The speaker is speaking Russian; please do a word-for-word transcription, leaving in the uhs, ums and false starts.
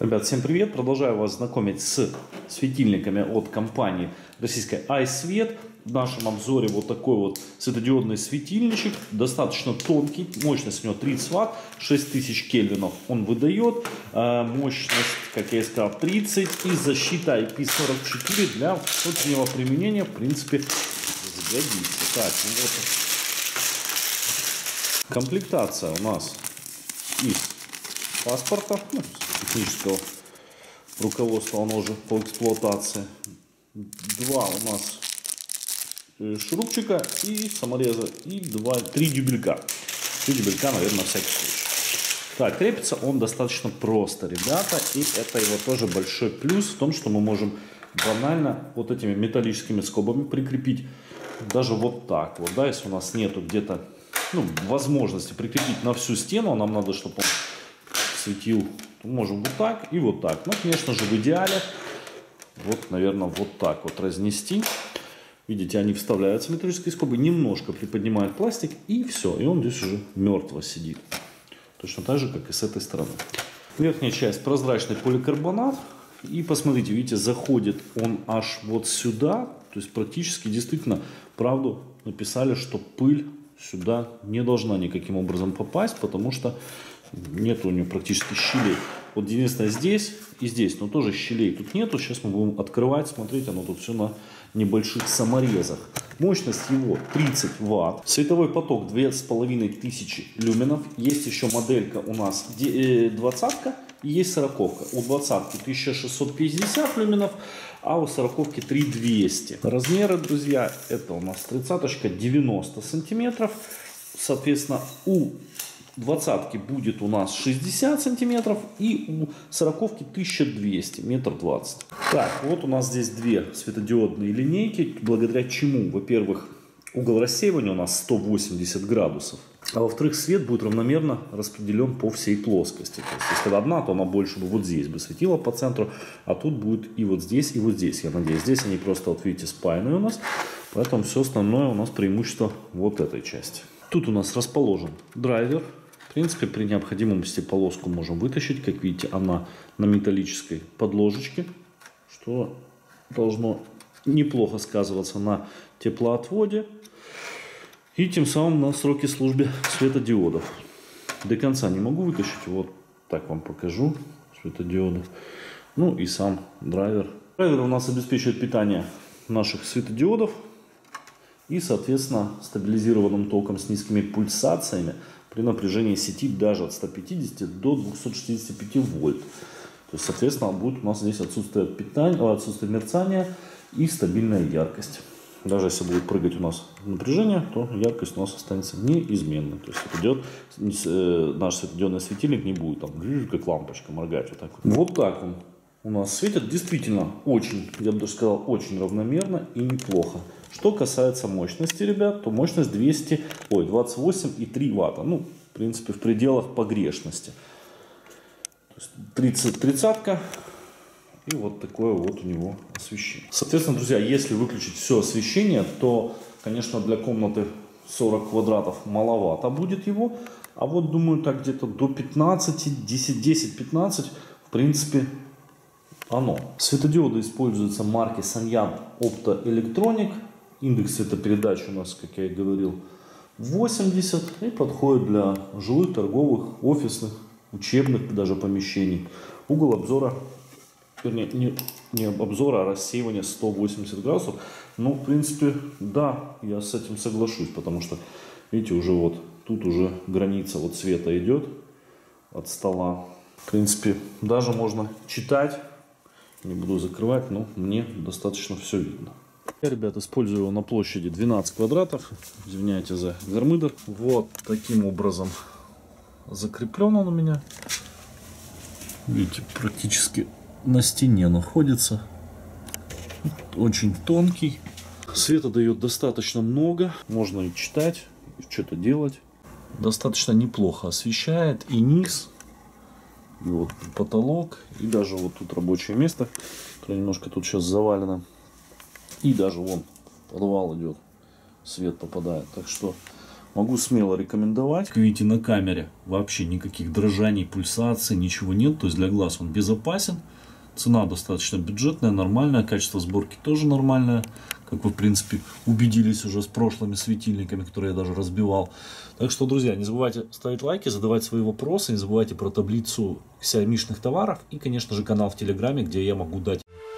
Ребят, всем привет! Продолжаю вас знакомить с светильниками от компании российской iSvet. В нашем обзоре вот такой вот светодиодный светильничек, достаточно тонкий, мощность у него тридцать ватт, шесть тысяч кельвинов он выдает, мощность, как я и сказал, тридцать, и защита ай пи сорок четыре для внутреннего применения, в принципе, сгодится. Так, вот. Комплектация у нас из паспорта, ну, технического руководства, оно же по эксплуатации. Два у нас шурупчика и самореза, и два, три дюбелька. Три дюбелька, наверное, на всякий случай. Так, крепится он достаточно просто, ребята, и это его тоже большой плюс в том, что мы можем банально вот этими металлическими скобами прикрепить даже вот так вот, да, если у нас нету где-то, ну, возможности прикрепить на всю стену, нам надо, чтобы он светил, можем вот так и вот так. Ну, конечно же, в идеале вот, наверное, вот так вот разнести. Видите, они вставляются, металлические скобы, немножко приподнимают пластик, и все, и он здесь уже мертво сидит. Точно так же, как и с этой стороны. Верхняя часть прозрачный поликарбонат. И посмотрите, видите, заходит он аж вот сюда. То есть практически действительно, правду написали, что пыль сюда не должна никаким образом попасть, потому что нет у нее практически щелей. Вот единственное здесь и здесь, но тоже щелей тут нету. Сейчас мы будем открывать, смотреть, оно тут все на небольших саморезах. Мощность его тридцать ватт. Световой поток две с половиной тысячи люменов. Есть еще моделька у нас двадцатка и есть сороковка. У двадцатки тысяча шестьсот пятьдесят люменов, а у сороковки три тысячи двести. Размеры, друзья, это у нас тридцаточка девяносто сантиметров. Соответственно, у двадцатки будет у нас шестьдесят сантиметров и у сороковки тысяча двести, метр двадцать. Так, вот у нас здесь две светодиодные линейки, благодаря чему, во-первых, угол рассеивания у нас сто восемьдесят градусов, а во-вторых, свет будет равномерно распределен по всей плоскости. То есть, если одна, то она больше бы вот здесь бы светила по центру, а тут будет и вот здесь, и вот здесь, я надеюсь. Здесь они просто, вот видите, спаянные у нас, поэтому все остальное у нас преимущество вот этой части. Тут у нас расположен драйвер. В принципе, при необходимости полоску можем вытащить. Как видите, она на металлической подложечке, что должно неплохо сказываться на теплоотводе и тем самым на сроке службы светодиодов. До конца не могу вытащить, вот так вам покажу светодиодов. Ну и сам драйвер. Драйвер у нас обеспечивает питание наших светодиодов и, соответственно, стабилизированным током с низкими пульсациями при напряжении сети даже от ста пятидесяти до двухсот шестидесяти пяти вольт. То есть, соответственно, будет у нас здесь отсутствие питания, отсутствие мерцания и стабильная яркость. Даже если будет прыгать у нас напряжение, то яркость у нас останется неизменной. То есть идет, наш светодиодный светильник не будет там как лампочка моргать. Вот так вот. Вот так он у нас светит. Действительно очень, я бы даже сказал, очень равномерно и неплохо. Что касается мощности, ребят, то мощность двести, ой, двадцать восемь и три ватта. Ну, в принципе, в пределах погрешности. тридцать, тридцатка. И вот такое вот у него освещение. Соответственно, друзья, если выключить все освещение, то, конечно, для комнаты сорок квадратов маловато будет его. А вот, думаю, так где-то до пятнадцати, десять-пятнадцать, в принципе, оно. Светодиоды используются марки Sanyan Optoelectronic. Индекс цветопередачи у нас, как я и говорил, восемьдесят. И подходит для жилых, торговых, офисных, учебных даже помещений. Угол обзора, вернее, не, не обзора, а рассеивания сто восемьдесят градусов. Ну, в принципе, да, я с этим соглашусь, потому что, видите, уже вот тут уже граница вот цвета идет от стола. В принципе, даже можно читать. Не буду закрывать, но мне достаточно все видно. Я, ребят, использую его на площади двенадцать квадратов. Извиняйте за гармидер. Вот таким образом закреплен он у меня. Видите, практически на стене находится. Очень тонкий. Света дает достаточно много. Можно и читать, и что-то делать. Достаточно неплохо освещает и низ, и вот потолок, и даже вот тут рабочее место, которое немножко тут сейчас завалено. И даже вон подвал идет, свет попадает. Так что Могу смело рекомендовать. Как видите, на камере вообще никаких дрожаний, пульсаций, ничего нет. То есть для глаз он безопасен. Цена достаточно бюджетная, нормальная. Качество сборки тоже нормальное. Как вы, в принципе, убедились уже с прошлыми светильниками, которые я даже разбивал. Так что, друзья, не забывайте ставить лайки, задавать свои вопросы. Не забывайте про таблицу сиамишных товаров. И, конечно же, канал в Телеграме, где я могу дать